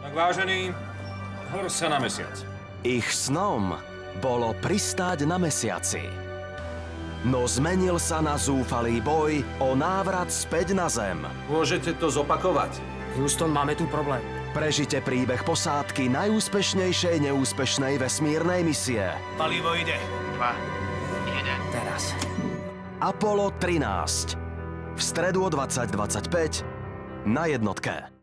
Tak vážený, hor sa na mesiac. Ich snom bolo pristáť na mesiaci. No zmenil sa na zúfalý boj o návrat späť na Zem. Môžete to zopakovať? Houston, máme tu problém. Prežite príbeh posádky najúspešnejšej neúspešnej vesmírnej misie. Palivo ide. 2, 1. Teraz. Apollo 13. V stredu o 20:25 na jednotke.